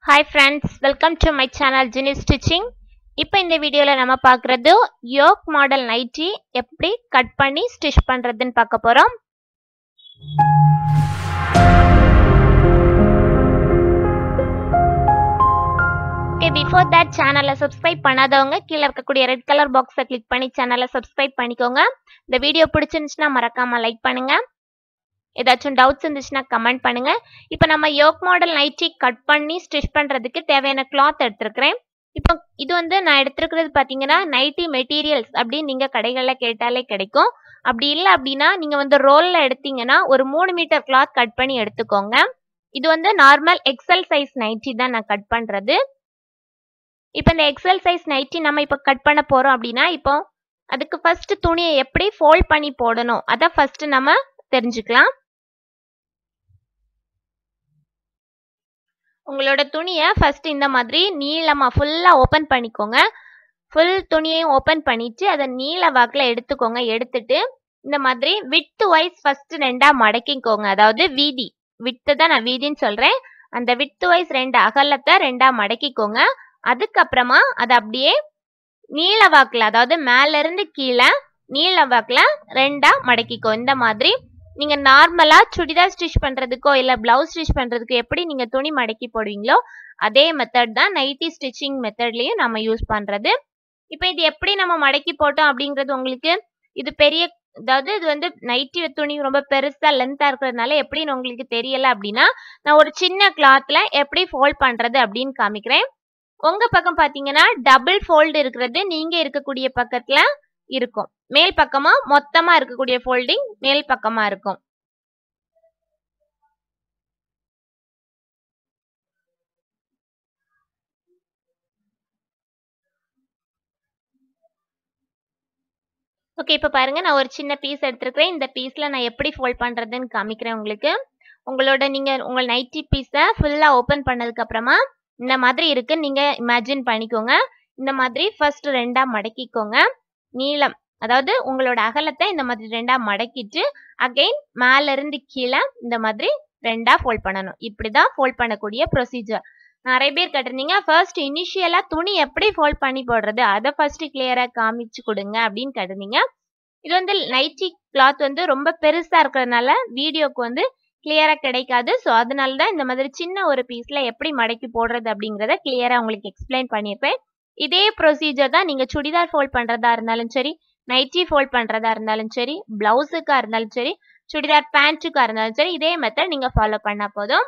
Hi friends, welcome to my channel Jini Stitching. இப்போ இந்த வீடியோல நம்ம பார்க்கிறது yoke model nighty எப்படி கட் பண்ணி ஸ்டிச் பண்றதுன்னு பார்க்க போறோம். Okay, before that channel subscribe பண்ணாதவங்க கீழ இருக்கக்கூடிய red color box-ஐ click பண்ணி channel subscribe பண்ணிக்கோங்க. இந்த வீடியோ பிடிச்சிருந்துச்சுனா மறக்காம லைக் பண்ணுங்க. ஏதாச்சும் டவுட்ஸ் இருந்துச்சுனா கமெண்ட் பண்ணுங்க. இப்போ நம்ம yoke model nighty கட் பண்ணி ஸ்டிச் பண்றதுக்கு தேவையான cloth எடுத்துக்கிறேன். இப்போ இது வந்து நான் எடுத்துக்கிறது பாத்தீங்கன்னா nighty materials அப்படி நீங்க கடைகள்ல கேட்டாலே கிடைக்கும். அப்படி இல்ல அப்படினா நீங்க வந்து ரோல்ல எடுத்தீங்கன்னா ஒரு 3 மீட்டர் cloth கட் பண்ணி எடுத்துக்கோங்க. இது வந்து நார்மல் XL size nighty தான் நான் கட் பண்றது. இப்போ இந்த XL size nighty நம்ம இப்போ கட் பண்ண போறோம் அப்படினா இப்போ அதுக்கு ஃபர்ஸ்ட் துணியை எப்படி ஃபோல்ட் பண்ணி போடணும் அத ஃபர்ஸ்ட் நம்ம தெரிஞ்சுக்கலாம். உங்களோட துணியை ஃபர்ஸ்ட் இந்த மாதிரி நீளமா ஃபுல்லா ஓபன் பண்ணிக்கோங்க. ஃபுல் துணியையும் ஓபன் பண்ணிட்டு அதை நீள வாக்குல எடுத்துக்கோங்க. எடுத்துட்டு இந்த மாதிரி width wise ஃபர்ஸ்ட் ரெண்டா மடக்கிக்கோங்க. அதாவது வீதி width தான் நான் வீதின்னு சொல்றேன். அந்த width wise ரெண்டு அகலத்தை ரெண்டா மடக்கிக்கோங்க. அதுக்கு அப்புறமா அதை அப்படியே நீள வாக்குல அதாவது மேல இருந்து கீழே நீள வாக்குல ரெண்டா மடக்கிக்கோ. இந்த மாதிரி நீங்க நார்மலா சுடிதார் ஸ்டிச் பண்றதுக்கோ இல்ல பிளவுஸ் ஸ்டிச் பண்றதுக்கோ எப்படி நீங்க துணி மடக்கி போடுவீங்களோ அதே மெத்தட் தான் நைட்டி ஸ்டிச்சிங் மெத்தட்லயும் நம்ம யூஸ் பண்றது. இப்போ இது எப்படி நம்ம மடக்கி போட்டோம் அப்படிங்கிறது உங்களுக்கு இது பெரிய அதாவது இது வந்து நைட்டி துணி ரொம்ப பெருசா லென்த்தா இருக்கிறதுனால எப்படின்னு உங்களுக்கு தெரியல அப்படின்னா நான் ஒரு சின்ன கிளாத்ல எப்படி ஃபோல்ட் பண்றது அப்படின்னு காமிக்கிறேன். உங்க பக்கம் பாத்தீங்கன்னா டபுள் ஃபோல்டு இருக்கிறது நீங்க இருக்கக்கூடிய பக்கத்துல இருக்கும். மேல் பக்கமா மொத்தமா இருக்கக்கூடிய ஃபோல்டிங் மேல் பக்கமா இருக்கும். ஓகே, இப்ப பாருங்க நான் ஒரு சின்ன பீஸ் எடுத்துக்கிறேன். இந்த பீஸ்ல நான் எப்படி ஃபோல்ட் பண்றதுன்னு காமிக்கிறேன் உங்களுக்கு. நீங்க உங்க நைட்டி பீஸை ஃபுல்லா ஓபன் பண்ணதுக்கு அப்புறமா இந்த மாதிரி இருக்கு நீங்க இமேஜின் பண்ணிக்கோங்க. இந்த மாதிரி ஃபர்ஸ்ட் ரெண்டா மடக்கிக்கோங்க. நீளம் அதாவது உங்களோட அகலத்தை இந்த மாதிரி ரெண்டா மடக்கிட்டு அகைன் மேல இருந்து கீழே இந்த மாதிரி ரெண்டா ஃபோல்ட் பண்ணணும். இப்படிதான் ஃபோல்ட் பண்ணக்கூடிய ப்ரொசீஜர். நிறைய பேர் கேட்டிருந்தீங்க ஃபர்ஸ்ட் இனிஷியலா துணி எப்படி ஃபோல்ட் பண்ணி போடுறது அதை ஃபர்ஸ்ட் கிளியரா காமிச்சு கொடுங்க அப்படின்னு கேட்டிருந்தீங்க. இது வந்து நைட்டி கிளாத் வந்து ரொம்ப பெருசா இருக்கிறதுனால வீடியோக்கு வந்து கிளியரா கிடைக்காது. ஸோ அதனால தான் இந்த மாதிரி சின்ன ஒரு பீஸ்ல எப்படி மடக்கி போடுறது அப்படிங்கறத கிளியரா உங்களுக்கு எக்ஸ்பிளைன் பண்ணியிருப்பேன். இதே ப்ரொசீஜர் தான் நீங்க சுடிதார் ஃபோல்ட் பண்றதா இருந்தாலும் சரி, நைட்டி ஃபோல்ட் பண்றதா இருந்தாலும் சரி, பிளவுஸுக்கா இருந்தாலும் சரி, சுடிதார் பேண்ட்டுக்கா இருந்தாலும் சரி, இதே மெத்தட் நீங்க ஃபாலோ பண்ணா போதும்.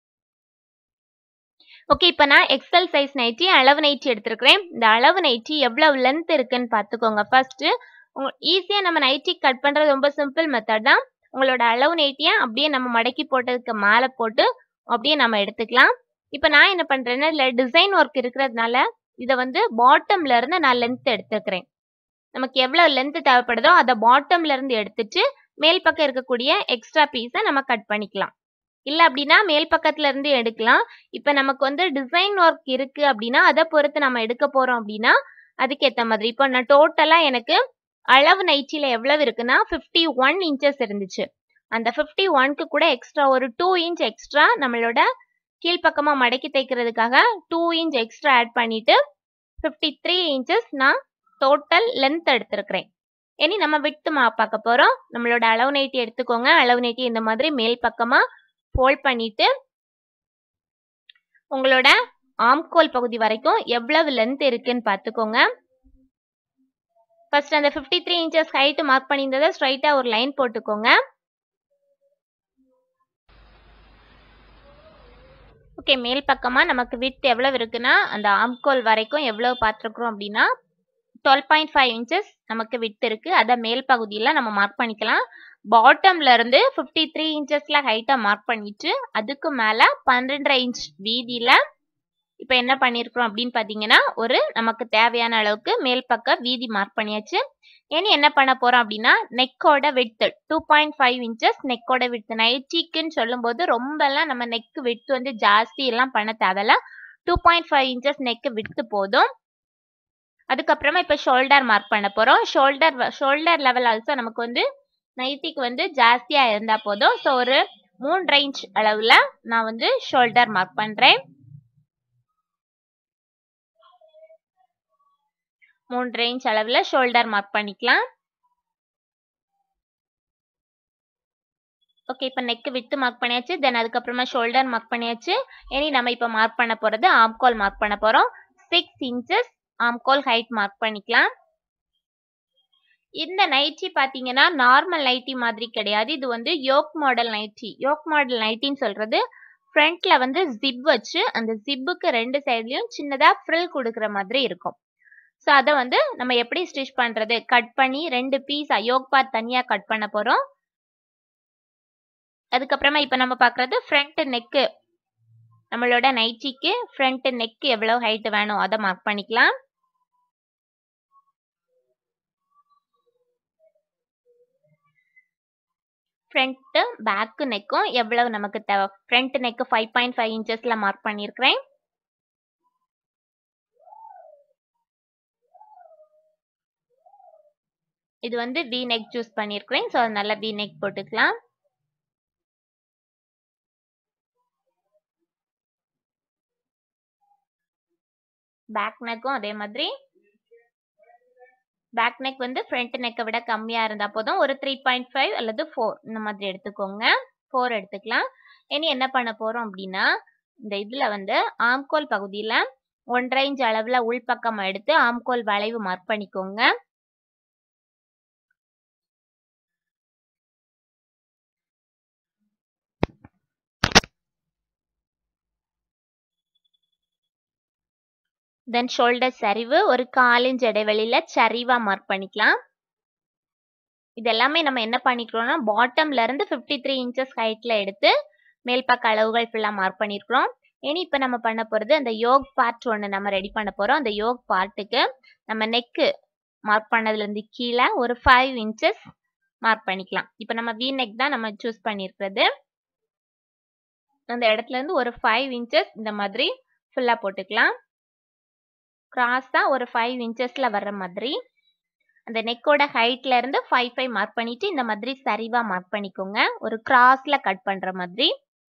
ஓகே, இப்போ நான் எக்ஸல் சைஸ் நைட்டி அளவு நைட்டி எடுத்துருக்கிறேன். இந்த அளவு நைட்டி எவ்வளவு லென்த் இருக்குன்னு பார்த்துக்கோங்க. ஃபர்ஸ்ட் ஈஸியா நம்ம நைட்டி கட் பண்றது ரொம்ப சிம்பிள் மெத்தட் தான். உங்களோட அளவு நைட்டியை அப்படியே நம்ம மடக்கி போட்டதுக்கு மேலே போட்டு அப்படியே நம்ம எடுத்துக்கலாம். இப்போ நான் என்ன பண்றேன்னா இல்லை டிசைன் ஒர்க் இருக்கிறதுனால இதை வந்து பாட்டம்ல இருந்து நான் லென்த் எடுத்துக்கிறேன். நமக்கு எவ்வளவு லென்த் தேவைப்படுதோ அதை பாட்டம்ல இருந்து எடுத்துட்டு மேல் பக்கம் இருக்கக்கூடிய எக்ஸ்ட்ரா பீஸை நம்ம கட் பண்ணிக்கலாம். இல்ல அப்படின்னா மேல் பக்கத்துல இருந்து எடுக்கலாம். இப்ப நமக்கு வந்து டிசைன் ஒர்க் இருக்கு அப்படின்னா அதை பொறுத்து நம்ம எடுக்க போறோம் அப்படின்னா அதுக்கு ஏத்த மாதிரி இப்போ நான் டோட்டலா எனக்கு அளவு நைட்டில எவ்வளவு இருக்குன்னா 51 இன்ச்சஸ் இருந்துச்சு. அந்த 51க்கு கூட எக்ஸ்ட்ரா ஒரு 2 இன்ச் எக்ஸ்ட்ரா நம்மளோட கீழ்பக்கமா மடக்கி தைக்கிறதுக்காக 2 இன்ச் எக்ஸ்ட்ரா ஆட் பண்ணிட்டு 53 இன்ச்சஸ் நான் டோட்டல் லென்த் எடுத்திருக்கிறேன். இனி நம்ம விட்த் பார்க்க போறோம். நம்மளோட அளவு நைட்டி எடுத்துக்கோங்க. அளவு நைட்டி இந்த மாதிரி மேல் பக்கமா ஃபோல்ட் பண்ணிட்டு உங்களோட ஆம்கோல் பகுதி வரைக்கும் எவ்வளவு லென்த் இருக்குன்னு பார்த்துக்கோங்க. ஃபர்ஸ்ட் அந்த 53 இன்ச்சஸ் ஹைட் மார்க் பண்ணியிருந்ததை ஸ்ட்ரைட்டா ஒரு லைன் போட்டுக்கோங்க. ஓகே, மேல் பக்கமா நமக்கு விட்த் எவ்வளவு இருக்குன்னா அந்த ஆம்கோல் வரைக்கும் எவ்வளவு பார்த்துருக்குறோம் அப்படின்னா 12.5 இன்ச்சஸ் நமக்கு விட்த் இருக்கு. அதை மேல் பகுதியில் நம்ம மார்க் பண்ணிக்கலாம். பாட்டம்ல இருந்து 53 இன்ச்சஸ்ல ஹைட்டா மார்க் பண்ணிட்டு அதுக்கு மேல 12.5 இன்ச் வீதியில இப்போ என்ன பண்ணிருக்கிறோம் அப்படின்னு பாத்தீங்கன்னா ஒரு நமக்கு தேவையான அளவுக்கு மேல் பக்க வீதி மார்க் பண்ணியாச்சு. இனி என்ன பண்ண போறோம் அப்படின்னா நெக்கோட விட்த் 2.5 இன்ச்சஸ் நெக்கோட விட்த். நைட்டிக்குன்னு சொல்லும் போது ரொம்ப எல்லாம் நம்ம நெக் விட்த் வந்து ஜாஸ்தி எல்லாம் பண்ண தேவையில்ல. 2.5 இன்ச்சஸ் நெக் விட்த் போதும். அதுக்கப்புறமா இப்ப ஷோல்டர் மார்க் பண்ண போறோம். ஷோல்டர் லெவல் ஆல்சோ நமக்கு வந்து நைட்டிக்கு வந்து ஜாஸ்தியா இருந்தா போதும். ஸோ ஒரு 3 இன்ச் அளவுல நான் வந்து ஷோல்டர் மார்க் பண்றேன். 3 இன்ச் அளவுல ஷோல்டர் மார்க் பண்ணிக்கலாம். ஓகே, இப்போ நெக் வித்து மார்க் பண்ணியாச்சு. தென் அதுக்கப்புறமா ஷோல்டர் மார்க் பண்ணியாச்சு. இனி நம்ம இப்போ மார்க் பண்ண போறது ஆம்கோல் மார்க் பண்ண போறோம். 6 இன்ச்சஸ் ஆம்கோல் ஹைட் மார்க் பண்ணிக்கலாம். இந்த நைட்டி பாத்தீங்கன்னா நார்மல் நைட்டி மாதிரி கிடையாது. இது வந்து yoke model nighty. Yoke model நைட்டின்னு சொல்றது ஃப்ரண்ட்ல வந்து ஜிப் வச்சு அந்த ஜிப்புக்கு 2 சைட்லயும் சின்னதா ஃப்ரில் கொடுக்குற மாதிரி இருக்கும். ஸோ அதை வந்து நம்ம எப்படி ஸ்டிச் பண்றது, கட் பண்ணி 2 பீஸா யோக் பார்ட் தனியா கட் பண்ண போறோம். அதுக்கப்புறமா இப்ப நம்ம பாக்குறது ஃப்ரண்ட் நெக்கு. நம்மளோட நைட்டிக்கு ஃப்ரண்ட் நெக் எவ்வளவு ஹைட் வேணும் அதை மார்க் பண்ணிக்கலாம். ஃப்ரண்ட் பேக் நெக்கும் எவ்வளவு நமக்கு தேவை. ஃப்ரண்ட் நெக் 5.5 இன்ச்சஸ்ல மார்க் பண்ணிருக்கிறேன். இது வந்து வி நெக் சூஸ் பண்ணிருக்கிறேன். ஸோ அதனால வி நெக் போட்டுக்கலாம். பேக் நெக்கும் அதே மாதிரி. பேக் நெக் வந்து ஃப்ரண்ட் நெக்கை விட கம்மியா இருந்தா போதும். ஒரு 3.5 அல்லது 4 இந்த மாதிரி எடுத்துக்கோங்க. 4 எடுத்துக்கலாம். இனி என்ன பண்ண போறோம் அப்படின்னா, இந்த இதுல வந்து ஆம்கோல் பகுதியில 1.5 இன்ச் அளவுல உள்பக்கம் எடுத்து ஆம்கோல் வளைவு மார்க் பண்ணிக்கோங்க. தென் ஷோல்டர் சரிவு ஒரு 1/4 இன்ச் இடைவெளியில சரிவா மார்க் பண்ணிக்கலாம். இது எல்லாமே நம்ம என்ன பண்ணிக்கிறோம்னா பாட்டம்ல இருந்து 53 இன்ச்சஸ் ஹைட்ல எடுத்து மேல் பக்க அளவுகள் ஃபுல்லா மார்க் பண்ணிருக்கிறோம். இனி இப்ப நம்ம பண்ண போறது அந்த யோக் பார்ட் ஒன்று நம்ம ரெடி பண்ண போறோம். அந்த யோக் பார்ட்டுக்கு நம்ம நெக்கு மார்க் பண்ணதுல இருந்து கீழே ஒரு 5 இன்ச்சஸ் மார்க் பண்ணிக்கலாம். இப்ப நம்ம வி நெக் தான் நம்ம சூஸ் பண்ணிருக்கிறது. அந்த இடத்துல இருந்து ஒரு 5 இன்ச்சஸ் இந்த மாதிரி ஃபுல்லா போட்டுக்கலாம். கிராஸா ஒரு 5 இன்ச்சஸ்ல வர்ற மாதிரி அந்த நெக்கோட ஹைட்ல இருந்து 5 மார்க் பண்ணிட்டு இந்த மாதிரி சரிவா மார்க் பண்ணிக்கோங்க. ஒரு கிராஸ்ல கட் பண்ற மாதிரி.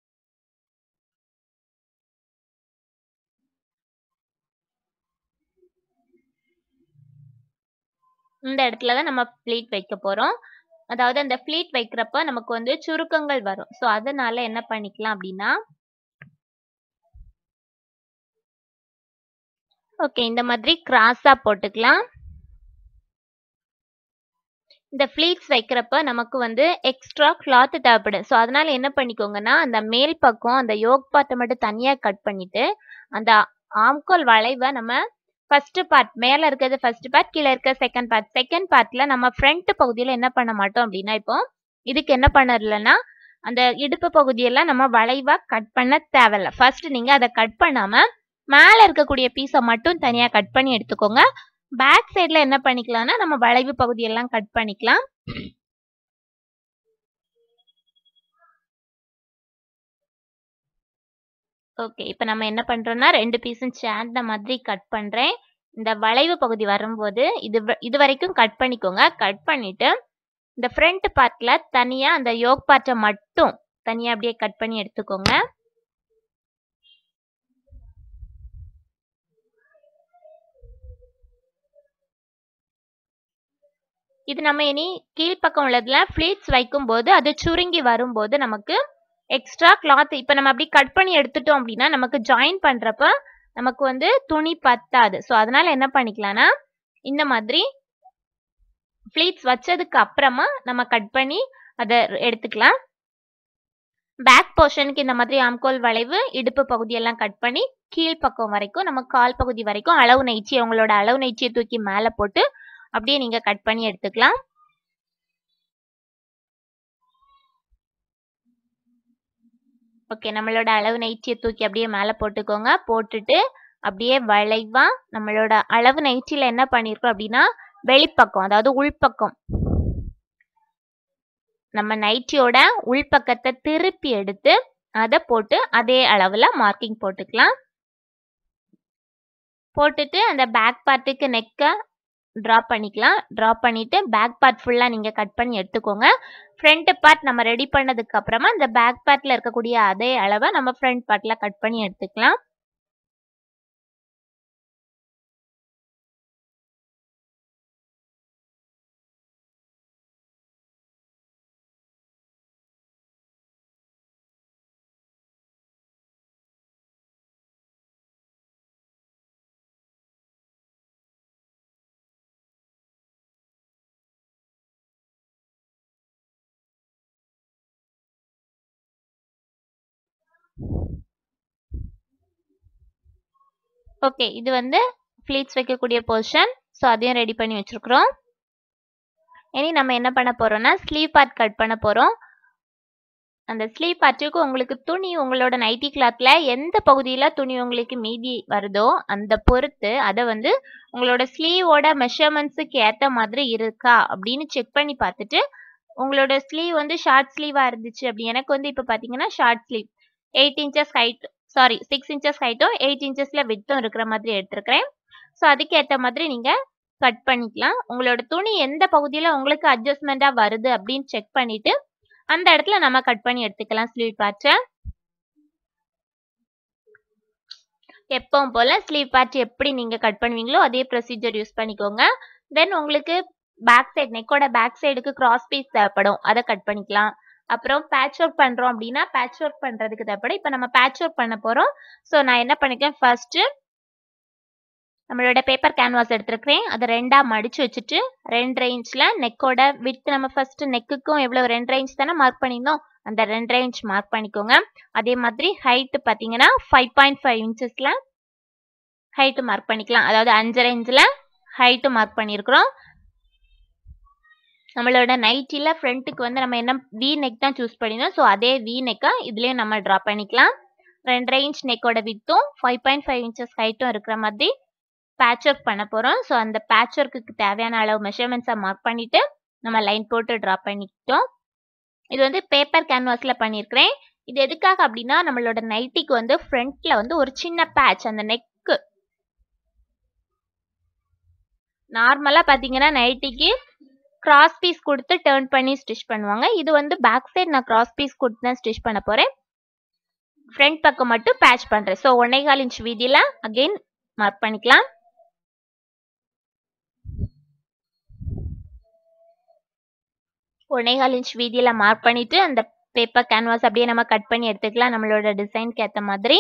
இந்த இடத்துல தான் நம்ம ப்ளீட் வைக்க போறோம். அதாவது அந்த ப்ளீட் வைக்கிறப்ப நமக்கு வந்து சுருக்கங்கள் வரும். ஸோ அதனால என்ன பண்ணிக்கலாம் அப்படின்னா, ஓகே இந்த மாதிரி கிராஸா போட்டுக்கலாம். இந்த ஃபிளீட்ஸ் வைக்கிறப்ப நமக்கு வந்து எக்ஸ்ட்ரா கிளாத் தேவைப்படும். ஸோ அதனால என்ன பண்ணிக்கோங்கன்னா, அந்த மேல் பக்கம் அந்த யோக் பார்ட்டை மட்டும் தனியா கட் பண்ணிட்டு அந்த ஆம்கோல் வளைவை நம்ம ஃபர்ஸ்ட் பார்ட் மேல இருக்கிறது ஃபர்ஸ்ட் பார்ட், கீழே இருக்க செகண்ட் பார்ட். செகண்ட் பார்ட்ல நம்ம ஃப்ரண்ட் பகுதியில என்ன பண்ண மாட்டோம் அப்படின்னா, இப்போ இதுக்கு என்ன பண்ணலன்னா அந்த இடுப்பு பகுதியெல்லாம் நம்ம வளைவா கட் பண்ண தேவையில்ல. ஃபர்ஸ்ட் நீங்க அதை கட் பண்ணாம மேல இருக்கக்கூடிய பீஸை மட்டும் தனியா கட் பண்ணி எடுத்துக்கோங்க. பேக் சைட்ல என்ன பண்ணிக்கலாம்னா நம்ம வளைவு பகுதியெல்லாம் கட் பண்ணிக்கலாம். ஓகே, இப்போ நம்ம என்ன பண்றோம்னா 2 பீஸும் சேர்ந்த மாதிரி கட் பண்றேன். இந்த வளைவு பகுதி வரும்போது இது வரைக்கும் கட் பண்ணிக்கோங்க. கட் பண்ணிட்டு இந்த ஃப்ரண்ட் பார்ட்ல தனியா அந்த யோக் பார்ட்டை மட்டும் தனியா அப்படியே கட் பண்ணி எடுத்துக்கோங்க. இது நம்ம இனி கீழ்ப்பக்கம் உள்ளதுல ஃபிளீட்ஸ் வைக்கும் போது அது சுருங்கி வரும்போது நமக்கு எக்ஸ்ட்ரா கிளாத் இப்ப நம்ம அப்படி கட் பண்ணி எடுத்துட்டோம் அப்படின்னா நமக்கு ஜாயின் பண்றப்ப நமக்கு வந்து துணி பத்தாது. ஸோ அதனால என்ன பண்ணிக்கலாம்னா இந்த மாதிரி ஃபிளீட்ஸ் வச்சதுக்கு அப்புறமா நம்ம கட் பண்ணி அதை எடுத்துக்கலாம். பேக் போர்ஷனுக்கு இந்த மாதிரி ஆம்கோல் வளைவு இடுப்பு பகுதியெல்லாம் கட் பண்ணி கீழ்ப்பக்கம் வரைக்கும் நம்ம கால் பகுதி வரைக்கும் அளவு நெய்ச்சி உங்களோட அளவு நெய்ச்சியை தூக்கி மேலே போட்டு அப்படியே நீங்க கட் பண்ணி எடுத்துக்கலாம். ஓகே, நம்மளோட அளவு நைட்டியை தூக்கி அப்படியே மேலே போட்டுக்கோங்க. போட்டுட்டு அப்படியே வளைவா நம்மளோட அளவு நைட்டியில் என்ன பண்ணியிருக்கோம் அப்படின்னா வெளிப்பக்கம் அதாவது உள்பக்கம் நம்ம நைட்டியோட உள்பக்கத்தை திருப்பி எடுத்து அதை போட்டு அதே அளவில் மார்க்கிங் போட்டுக்கலாம். போட்டுட்டு அந்த பேக் பார்ட்டுக்கு நெக்கை ட்ரா பண்ணிக்கலாம். ட்ரா பண்ணிட்டு பேக் பார்ட் ஃபுல்லாக நீங்கள் கட் பண்ணி எடுத்துக்கோங்க. ஃப்ரண்ட் பார்ட் நம்ம ரெடி பண்ணதுக்கு அப்புறமா இந்த பேக் பார்ட்ல இருக்கக்கூடிய அதே அளவை நம்ம ஃப்ரண்ட் பார்ட்ல கட் பண்ணி எடுத்துக்கலாம். ஓகே, இது வந்து ஃப்ளீட்ஸ் வைக்கக்கூடிய போர்ஷன். ஸோ அதையும் ரெடி பண்ணி வச்சிருக்கிறோம். இனி நம்ம என்ன பண்ண போறோம்னா ஸ்லீவ் பார்ட் கட் பண்ண போறோம். அந்த ஸ்லீவ் பார்ட்டுக்கு உங்களுக்கு துணி, உங்களோட நைட்டி கிளாத்ல எந்த பகுதியில் துணி உங்களுக்கு மீதி வருதோ அந்த பொறுத்து அதை வந்து உங்களோட ஸ்லீவோட மெஷர்மெண்ட்ஸுக்கு ஏற்ற மாதிரி இருக்கா அப்படின்னு செக் பண்ணி பார்த்துட்டு, உங்களோட ஸ்லீவ் வந்து ஷார்ட் ஸ்லீவா இருந்துச்சு அப்படி, எனக்கு வந்து இப்போ பார்த்தீங்கன்னா short sleeve 8 inches height, sorry 6 inches ஹைட்டும் 8 இன்ச்சஸ்ல விட்டும் இருக்கிற மாதிரி எடுத்துருக்கிறேன். ஸோ அதுக்கு ஏற்ற மாதிரி நீங்க கட் பண்ணிக்கலாம். உங்களோட துணி எந்த பகுதியில் உங்களுக்கு அட்ஜஸ்ட்மெண்டா வருது அப்படின்னு செக் பண்ணிட்டு அந்த இடத்துல நம்ம கட் பண்ணி எடுத்துக்கலாம் ஸ்லீவ் பார்ட்டை. எப்பவும் போல ஸ்லீவ் பார்ட் எப்படி நீங்க கட் பண்ணுவீங்களோ அதே ப்ரொசீஜர் யூஸ் பண்ணிக்கோங்க. தென் உங்களுக்கு பேக் சைடு, நெக்கோட பேக் சைடுக்கு கிராஸ் பீஸ் தேவைப்படும், அதை கட் பண்ணிக்கலாம். அப்புறம் பேட்ச் ஒர்க் பண்றோம் அப்படின்னா பேட்ச் ஒர்க் பண்றதுக்கு தேவைப்படும். இப்போ நம்ம பேட்ச் ஒர்க் பண்ண போறோம். ஸோ நான் என்ன பண்ணிக்கிறேன், ஃபர்ஸ்ட் நம்மளோட பேப்பர் கேன்வாஸ் எடுத்துருக்கிறேன். அதை 2ஆ மடிச்சு வச்சுட்டு 2.5 இன்ச்ல நெக்கோட வித், நம்ம ஃபர்ஸ்ட் நெக்குக்கும் எவ்வளவு 2.5 இன்ச் தானே மார்க் பண்ணியிருந்தோம், அந்த 2.5 இன்ச் மார்க் பண்ணிக்கோங்க. அதே மாதிரி ஹைட் பார்த்தீங்கன்னா 5.5 இன்ச்சஸ்ல ஹைட் மார்க் பண்ணிக்கலாம். அதாவது 5.5 இன்ச்ல ஹைட் மார்க் பண்ணியிருக்கிறோம். நம்மளோட நைட்டில ஃப்ரண்ட்டுக்கு வந்து நம்ம என்ன வி நெக் தான் சூஸ் பண்ணியிருந்தோம். ஸோ அதே வி நெக்கை இதுலேயும் நம்ம ட்ரா பண்ணிக்கலாம். 2.5 இன்ச் நெக்கோட வித்தும் 5.5 இன்ச்சஸ் ஹைட்டும் இருக்கிற மாதிரி பேட்ச் ஒர்க் பண்ண போகிறோம். ஸோ அந்த பேட்ச் ஒர்க்குக்கு தேவையான அளவு மெஷர்மெண்ட்ஸை மார்க் பண்ணிட்டு நம்ம லைன் போட்டு ட்ரா பண்ணிக்கிட்டோம். இது வந்து பேப்பர் கேன்வாஸில் பண்ணியிருக்கிறேன். இது எதுக்காக அப்படின்னா நம்மளோட நைட்டிக்கு வந்து ஃப்ரண்ட்ல வந்து ஒரு சின்ன பேட்ச், அந்த நெக்கு நார்மலாக பார்த்தீங்கன்னா நைட்டிக்கு கிராஸ் பீஸ் கொடுத்து டர்ன் பண்ணி ஸ்டிச் பண்ணுவாங்க. இது வந்து பேக் சைடு நான் கிராஸ் பீஸ் கொடுத்து தான் ஸ்டிச் பண்ண போகிறேன். ஃப்ரண்ட் பக்கம் மட்டும் பேட்ச் பண்ணுறேன். ஸோ 1.25 இன்ச் வீதியில் அகெயின் மார்க் பண்ணிக்கலாம். ஒன்னேகால் இன்ச் வீதியில மார்க் பண்ணிட்டு அந்த பேப்பர் கேன்வாஸ் அப்படியே நம்ம கட் பண்ணி எடுத்துக்கலாம் நம்மளோட டிசைனுக்கு ஏற்ற மாதிரி.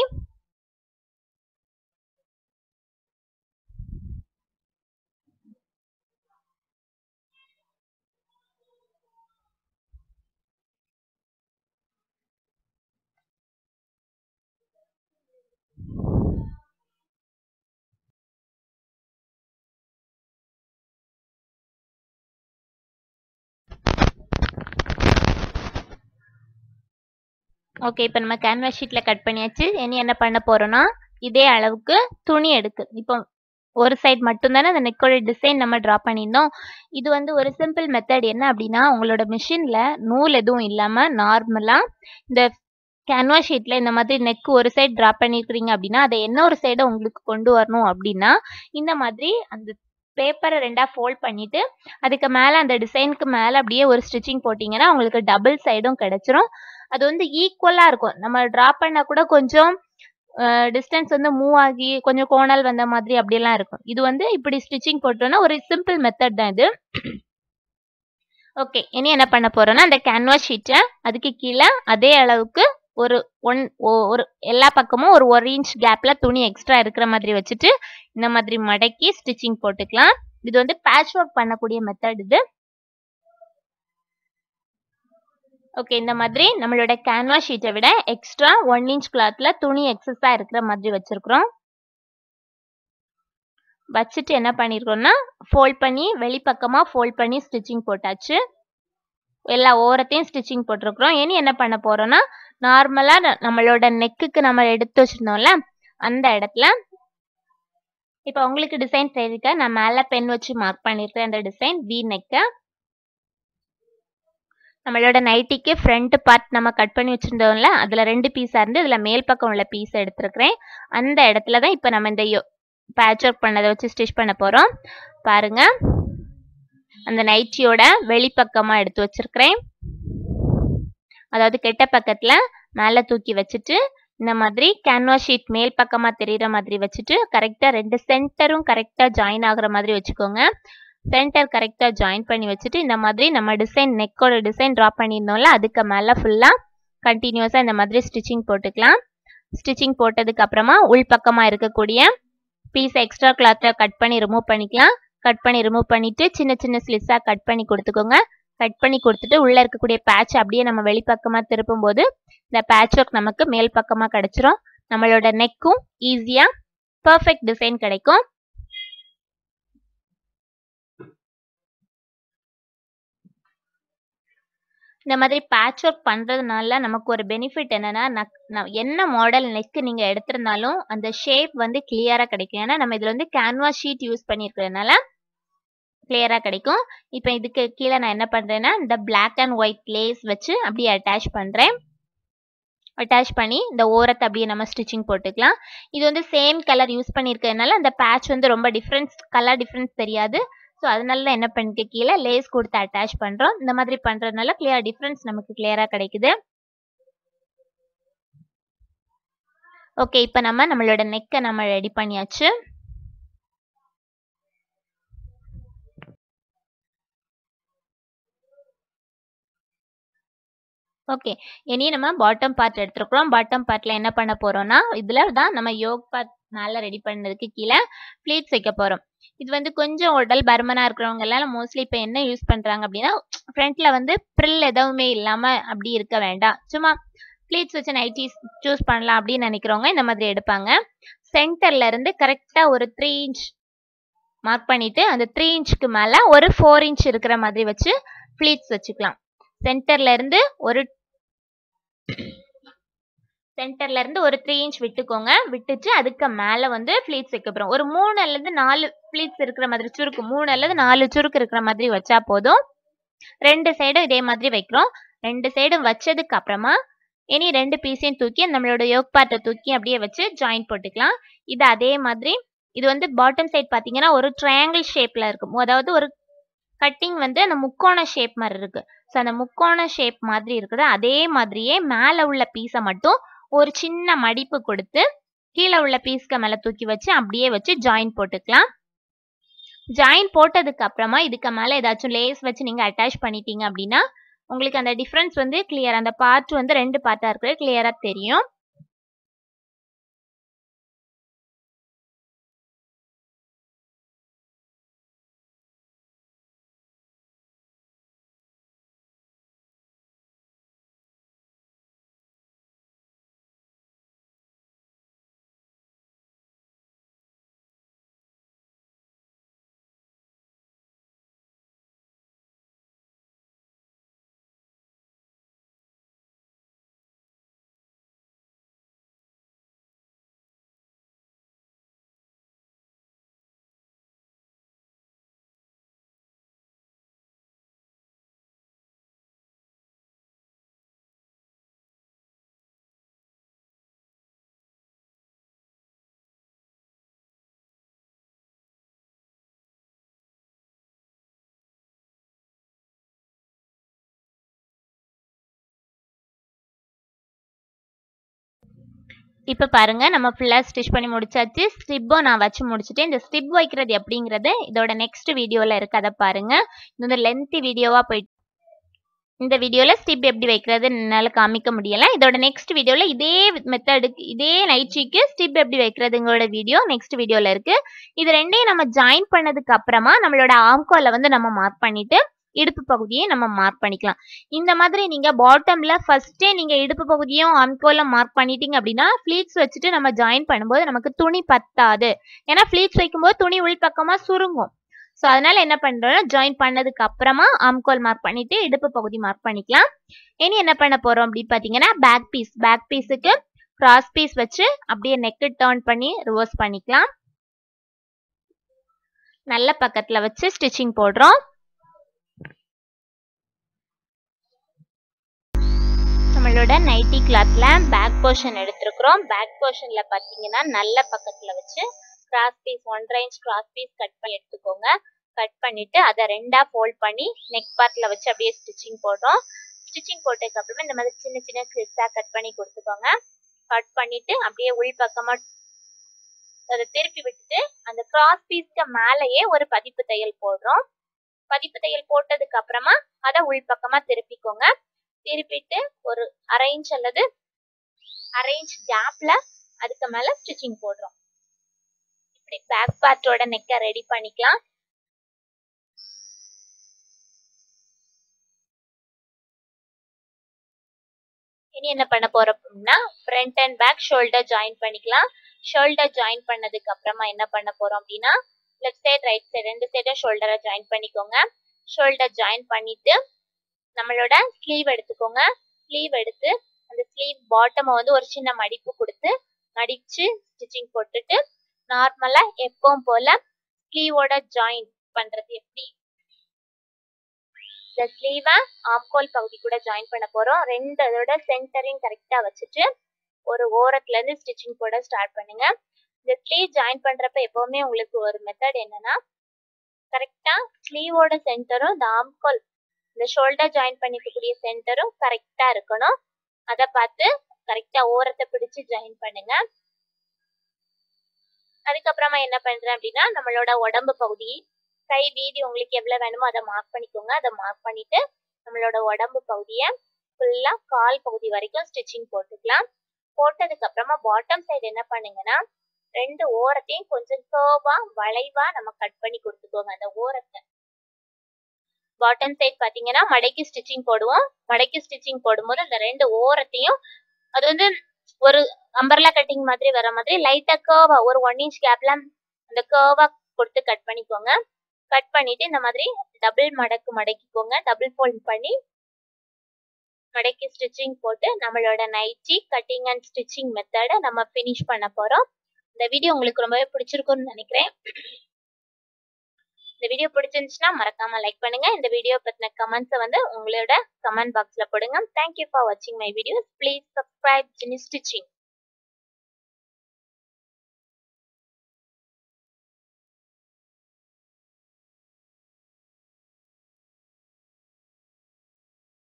ஓகே, இப்போ நம்ம கேன்வாஸ் ஷீட்ல கட் பண்ணியாச்சு. இனி என்ன பண்ண போறோம்னா இதே அளவுக்கு துணி எடுக்கு. இப்போ ஒரு சைடு மட்டும்தானே அந்த நெக்கோட டிசைன் நம்ம ட்ரா பண்ணியிருந்தோம். இது வந்து ஒரு சிம்பிள் மெத்தட். என்ன அப்படின்னா உங்களோட மிஷின்ல நூல் எதுவும் இல்லாம நார்மலா இந்த கேன்வாஸ் ஷீட்ல இந்த மாதிரி நெக் ஒரு சைடு ட்ரா பண்ணிருக்கிறீங்க அப்படின்னா அதை என்ன ஒரு சைடை உங்களுக்கு கொண்டு வரணும் அப்படின்னா இந்த மாதிரி அந்த பேப்பரை 2ஆ ஃபோல்ட் பண்ணிட்டு அதுக்கு மேல அந்த டிசைனுக்கு மேல அப்படியே ஒரு ஸ்டிச்சிங் போட்டீங்கன்னா உங்களுக்கு டபுள் சைடும் கிடைச்சிரும். அது வந்து ஈக்குவலா இருக்கும். நம்ம ட்ரா பண்ணா கூட கொஞ்சம் டிஸ்டன்ஸ் வந்து மூவ் ஆகி கொஞ்சம் கோணல் வந்த மாதிரி அப்படியெல்லாம் இருக்கும். இது வந்து இப்படி ஸ்டிச்சிங் போட்டோம்னா ஒரு சிம்பிள் மெத்தட் தான் இது. ஓகே, இனி என்ன பண்ண போறோம்னா அந்த கேன்வாஸ் ஷீட்டை அதுக்கு கீழே அதே அளவுக்கு ஒரு எல்லா பக்கமும் ஒரு 1 இன்ச் கேப்ல துணி எக்ஸ்ட்ரா இருக்கிற மாதிரி வச்சுட்டு இந்த மாதிரி மடக்கி ஸ்டிச்சிங் போட்டுக்கலாம். இது வந்து பேட்ச் ஒர்க் பண்ணக்கூடிய மெத்தட் இது. ஓகே, இந்த மாதிரி நம்மளோட கேன்வாஸ் ஷீட்டை விட எக்ஸ்ட்ரா 1 இன்ச் கிளாத்ல துணி எக்ஸஸா இருக்கிற மாதிரி வச்சிருக்கிறோம். வச்சுட்டு என்ன பண்ணிருக்கோம்னா ஃபோல்ட் பண்ணி வெளிப்பக்கமா ஃபோல்ட் பண்ணி ஸ்டிச்சிங் போட்டாச்சு. எல்லா ஓரத்தையும் ஸ்டிச்சிங் போட்டிருக்கிறோம். இனி என்ன பண்ண போறோம்னா நார்மலா நம்மளோட நெக்குக்கு நம்ம எடுத்து வச்சிருந்தோம்ல அந்த இடத்துல இப்போ உங்களுக்கு டிசைன் தெரிவிக்க நான் மேல பென் வச்சு மார்க் பண்ணிருக்கேன். அந்த டிசைன் வி நெக்க நம்மளோட நைட்டிக்கு ஃப்ரண்ட் பார்ட் நம்ம கட் பண்ணி வச்சிருந்தோம்ல அதுல 2 பீஸா இருந்து இதுல மேல் பக்கம் உள்ள பீஸ் எடுத்துருக்கிறேன். அந்த இடத்துல தான் இப்போ நம்ம இந்த பேட்ச் ஒர்க் பண்ணதை வச்சு ஸ்டிச் பண்ண போறோம். பாருங்க, அந்த நைட்டியோட வெளிப்பக்கமா எடுத்து வச்சிருக்கிறேன். அதாவது கெட்ட பக்கத்துல மேல தூக்கி வச்சுட்டு இந்த மாதிரி கேன்வாஸ் ஷீட் மேல் பக்கமா தெரியுற மாதிரி வச்சுட்டு கரெக்டா 2 சென்டரும் கரெக்டா ஜாயின் ஆகுற மாதிரி வச்சுக்கோங்க. சென்டர் கரெக்டா ஜாயின் பண்ணி வச்சுட்டு இந்த மாதிரி நம்ம டிசைன் நெக்கோட டிசைன் ட்ரா பண்ணியிருந்தோம்ல அதுக்கு மேல ஃபுல்லா கண்டினியூஸா இந்த மாதிரி ஸ்டிச்சிங் போட்டுக்கலாம். ஸ்டிச்சிங் போட்டதுக்கு அப்புறமா உள் பக்கமா இருக்கக்கூடிய பீஸ் எக்ஸ்ட்ரா கிளாத்தை கட் பண்ணி ரிமூவ் பண்ணிக்கலாம். கட் பண்ணி ரிமூவ் பண்ணிட்டு சின்ன சின்ன ஸ்லிட்ஸா கட் பண்ணி கொடுத்துக்கோங்க. கட் பண்ணி கொடுத்துட்டு உள்ள இருக்கக்கூடிய பேட்ச் அப்படியே நம்ம வெளிப்பக்கமா திருப்பும் போது இந்த பேட்ச் ஒர்க் நமக்கு மேல் பக்கமா கிடைச்சிரும். நம்மளோட நெக்கும் ஈஸியா பெர்ஃபெக்ட் டிசைன் கிடைக்கும். இந்த மாதிரி பேட்ச் ஒர்க் பண்றதுனால நமக்கு ஒரு பெனிஃபிட் என்னன்னா, என்ன மாடல் நெக் நீங்க எடுத்திருந்தாலும் அந்த ஷேப் வந்து கிளியரா கிடைக்கும். ஏன்னா நம்ம இதுல வந்து கேன்வாஸ் ஷீட் யூஸ் பண்ணிருக்கிறதுனால கிளியரா கிடைக்கும். இப்போ இதுக்கு கீழே நான் என்ன பண்றேன்னா இந்த பிளாக் அண்ட் ஒயிட் லேஸ் வச்சு அப்படியே அட்டாச் பண்றேன். அட்டாச் பண்ணி இந்த ஓரத்தை அப்படியே நம்ம ஸ்டிச்சிங் போட்டுக்கலாம். இது வந்து சேம் கலர் யூஸ் பண்ணியிருக்கிறதுனால அந்த பேட்ச் வந்து ரொம்ப கலர் டிஃப்ரென்ஸ் தெரியாது. ஸோ அதனால என்ன பண்ணிட்டு கீழே லேஸ் கொடுத்து அட்டாச் பண்றோம். இந்த மாதிரி பண்றதுனால கிளியர் டிஃப்ரென்ஸ் நமக்கு கிளியரா கிடைக்குது. ஓகே, இப்போ நம்மளோட நெக்கை நம்ம ரெடி பண்ணியாச்சு. ஓகே, இனி நம்ம பாட்டம் பார்ட் எடுத்துருக்கோம். பாட்டம் பார்ட்ல என்ன பண்ண போறோம்னா இதுல தான் நம்ம யோக் பார்ட் மேல ரெடி பண்ணதுக்கு கீழே ப்ளீட்ஸ் வைக்க போறோம். இது வந்து கொஞ்சம் உடல் பருமனா இருக்கிறவங்க எல்லாம் மோஸ்ட்லி இப்போ என்ன யூஸ் பண்றாங்க அப்படின்னா ஃப்ரண்ட்ல வந்து ப்ரில் எதுவுமே இல்லாம அப்படி இருக்க வேண்டாம், சும்மா ப்ளீட்ஸ் வச்சு நைட்டி சூஸ் பண்ணலாம் அப்படின்னு நினைக்கிறவங்க இந்த மாதிரி எடுப்பாங்க. சென்டர்ல இருந்து கரெக்டா ஒரு 3 இன்ச் மார்க் பண்ணிட்டு அந்த 3 இன்ச்சுக்கு மேல ஒரு 4 இன்ச் இருக்கிற மாதிரி வச்சு ப்ளீட்ஸ் வச்சுக்கலாம். சென்டர்ல இருந்து ஒரு 3 இன்ச் விட்டுக்கோங்க. விட்டுட்டு அதுக்கு மேல வந்து ப்ளீட்ஸ் வைக்க போறோம். ஒரு 3 அல்லது 4 ப்ளீட்ஸ் இருக்கிற மாதிரி சுருக்கு 3 அல்லது 4 சுருக்கு இருக்கிற மாதிரி வச்சா போதும். 2 சைடும் இதே மாதிரி வைக்கிறோம். 2 சைடும் வச்சதுக்கு அப்புறமா இனி 2 பீஸையும் தூக்கி நம்மளோட யோக் பார்ட்டை தூக்கி அப்படியே வச்சு ஜாயின் போட்டுக்கலாம். இது அதே மாதிரி இது வந்து பாட்டம் சைட் பாத்தீங்கன்னா ஒரு ட்ரையாங்கிள் ஷேப்ல இருக்கும். அதாவது ஒரு கட்டிங் வந்து அந்த முக்கோண ஷேப் மாதிரி இருக்கு. ஸோ அந்த முக்கோண ஷேப் மாதிரி இருக்குது. அதே மாதிரியே மேலே உள்ள பீஸை மட்டும் ஒரு சின்ன மடிப்பு கொடுத்து கீழே உள்ள பீஸ்க்கு மேலே தூக்கி வச்சு அப்படியே வச்சு ஜாயின் போட்டுக்கலாம். ஜாயின் போட்டதுக்கு அப்புறமா இதுக்கு மேலே ஏதாச்சும் லேஸ் வச்சு நீங்க அட்டாச் பண்ணிட்டீங்க அப்படின்னா உங்களுக்கு அந்த டிஃப்ரென்ஸ் வந்து கிளியர், அந்த பார்ட் வந்து 2 பார்ட்டா இருக்கிறது கிளியரா தெரியும். இப்போ பாருங்க நம்ம ஃபுல்லா ஸ்டிச் பண்ணி முடிச்சாச்சு. ஸ்டிப்பும் நான் வச்சு முடிச்சுட்டேன். இந்த ஸ்டிப் வைக்கிறது எப்படிங்கிறது இதோட நெக்ஸ்ட் வீடியோல இருக்கு, அதை பாருங்க. இது வந்து லென்த்தி வீடியோவா போயிட்டு இந்த வீடியோல ஸ்டிப் எப்படி வைக்கிறது என்னால காமிக்க முடியல. இதோட நெக்ஸ்ட் வீடியோல இதே மெத்தடுக்கு இதே நைட்டிக்கு ஸ்டிப் எப்படி வைக்கிறதுங்களோட வீடியோ நெக்ஸ்ட் வீடியோல இருக்கு. இது ரெண்டையும் நம்ம ஜாயின் பண்ணதுக்கு அப்புறமா நம்மளோட ஆம்கோலை வந்து நம்ம மார்க் பண்ணிட்டு இடுப்பு பகுதியை நம்ம மார்க் பண்ணிக்கலாம். இந்த மாதிரி நீங்க பாட்டம்ல ஃபர்ஸ்டே நீங்க இடுப்பு பகுதியும் ஆம்கோல மார்க் பண்ணிட்டீங்க அப்படின்னா ஃபிளீட்ஸ் வச்சுட்டு நம்ம ஜாயின் பண்ணும்போது நமக்கு துணி பத்தாது. ஏன்னா ஃபிளீட்ஸ் வைக்கும்போது துணி உள் பக்கமா சுருங்கும். ஸோ அதனால என்ன பண்றோம்னா ஜாயின் பண்ணதுக்கு அப்புறமா ஆம்கோல் மார்க் பண்ணிட்டு இடுப்பு பகுதி மார்க் பண்ணிக்கலாம். இனி என்ன பண்ண போறோம் அப்படின்னு பாத்தீங்கன்னா பேக் பீஸுக்கு கிராஸ் பீஸ் வச்சு அப்படியே நெக்கு டர்ன் பண்ணி ரிவர்ஸ் பண்ணிக்கலாம். நல்ல பக்கத்துல வச்சு ஸ்டிச்சிங் போடுறோம். நம்மளோட நைட்டி கிளாத்ல பேக் போர்ஷன் எடுத்திருக்கிறோம். பேக் போர்ஷன்ல பாத்தீங்கன்னா நல்ல பக்கத்துல வச்சு cross piece 1.5 inch cross piece cut பண்ணி எடுத்துக்கோங்க. கட் பண்ணிட்டு அதை 2ஆ ஃபோல்ட் பண்ணி நெக் பார்ட்ல வச்சு அப்படியே ஸ்டிச்சிங் போடுறோம். ஸ்டிச்சிங் போட்டதுக்கு அப்புறமா இந்த மாதிரி சின்ன சின்ன ஸ்லிட்ஸா கட் பண்ணி கொடுத்துக்கோங்க. கட் பண்ணிட்டு அப்படியே உள் பக்கமா அதை திருப்பி விட்டுட்டு அந்த கிராஸ் பீஸ்க்கு மேலேயே ஒரு பதிப்பு தையல் போடுறோம். பதிப்பு தையல் போட்டதுக்கு அப்புறமா அதை உள் பக்கமா திருப்பிக்கோங்க. திருப்பிட்டு ஒரு 1/2 இன்ச் அல்லது 1/2 இன்ச் கேப்ல அதுக்கு மேல ஸ்டிச்சிங் போடுறோம். இப்படி பேக் பார்ட்டோட நெக்கை ரெடி பண்ணிக்கலாம். இனி என்ன பண்ண போறோம் அப்படின்னா front and back shoulder join பண்ணிக்கலாம். ஷோல்டர் ஜாயின் பண்ணதுக்கு அப்புறமா என்ன பண்ண போறோம் அப்படின்னா லெஃப்ட் சைடு ரைட் சைடு ரெண்டு சைடும் ஷோல்டரை ஜாயின் பண்ணிக்கோங்க. ஷோல்டர் ஜாயின் பண்ணிட்டு நம்மளோட ஸ்லீவ் எடுத்துக்கோங்க. ஸ்லீவ் எடுத்து அந்த ஸ்லீவ் பாட்டமை வந்து ஒரு சின்ன மடிப்பு கொடுத்து மடிச்சு ஸ்டிச்சிங் போட்டுட்டு நார்மலா எப்பவும் போல ஸ்லீவோட ஜாயின் பண்றது எப்படி இந்த ஸ்லீவை ஆம்கோல் பகுதி கூட ஜாயின் பண்ண போறோம். ரெண்டு அதோட சென்டரையும் கரெக்டா வச்சுட்டு ஒரு ஓரத்துல இருந்து ஸ்டிச்சிங் போட ஸ்டார்ட் பண்ணுங்க. இந்த ஸ்லீவ் ஜாயின் பண்றப்ப எப்பவுமே உங்களுக்கு ஒரு மெத்தட் என்னன்னா கரெக்டா ஸ்லீவோட சென்டரும் இந்த ஆம்கோல் இந்த ஷோல்டர் ஜாயின் பண்ணிக்கக்கூடிய சென்டரும் கரெக்டா இருக்கணும். அதை பார்த்து கரெக்டா ஓரத்தை பிடிச்சு ஜாயின் பண்ணுங்க. அதுக்கப்புறமா என்ன பண்றேன் அப்படின்னா நம்மளோட உடம்பு பகுதி கை வீதி உங்களுக்கு எவ்வளவு வேணுமோ அதை மார்க் பண்ணிக்கோங்க. அதை மார்க் பண்ணிட்டு நம்மளோட உடம்பு பகுதியை ஃபுல்லா கால் பகுதி வரைக்கும் ஸ்டிச்சிங் போட்டுக்கலாம். போட்டதுக்கு அப்புறமா பாட்டம் சைடு என்ன பண்ணுங்கன்னா ரெண்டு ஓரத்தையும் கொஞ்சம் கர்வா வளைவா நம்ம கட் பண்ணி கொடுத்துக்கோங்க. அந்த ஓரத்தை பாட்டம் சைட் பாத்தீங்கன்னா மடக்கி ஸ்டிச்சிங் போடுவோம். மடக்கி ஸ்டிச்சிங் போடும்போது அந்த ரெண்டு ஓரத்தையும் அது வந்து ஒரு அம்பர்லா கட்டிங் மாதிரி வர மாதிரி லைட்டா கர்வா ஒரு 1 இன்ச் கேப்ல அந்த கர்வா கொடுத்து கட் பண்ணிக்கோங்க. கட் பண்ணிட்டு இந்த மாதிரி டபுள் மடக்கிக்கோங்க. டபுள் ஃபோல்ட் பண்ணி மடக்கி ஸ்டிச்சிங் போட்டு நம்மளோட நைட்டி கட்டிங் அண்ட் ஸ்டிச்சிங் மெத்தடை நம்ம ஃபினிஷ் பண்ண போறோம். இந்த வீடியோ உங்களுக்கு ரொம்பவே பிடிச்சிருக்கும்னு நினைக்கிறேன். இந்த வீடியோ பிடிச்சிருந்துச்சுன்னா மறக்காம லைக் பண்ணுங்க. இந்த வீடியோ பத்தின கமெண்ட்ஸை வந்து உங்களோட கமெண்ட் பாக்ஸ்ல போடுங்க. தேங்க்யூ ஃபார் வாட்சிங் my videos. Please subscribe Jini stitching.